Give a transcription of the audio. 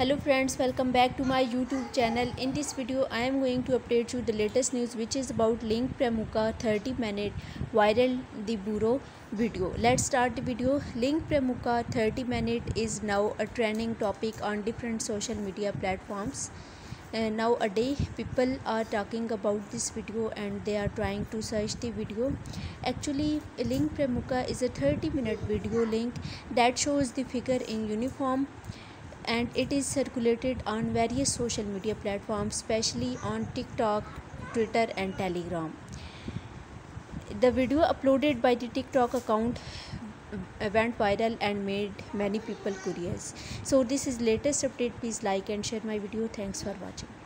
Hello friends, welcome back to my YouTube channel. In this video I am going to update you the latest news which is about Link Pramuka 30-minute viral the bureau video. Let's start the video. Link Pramuka 30-minute is now a trending topic on different social media platforms. Nowadays people are talking about this video and they are trying to search the video. Actually, Link Pramuka is a 30-minute video link that shows the figure in uniform, and it is circulated on various social media platforms, especially on TikTok, Twitter and Telegram. The video uploaded by the TikTok account went viral and made many people curious. So this is latest update. Please like and share my video. Thanks for watching.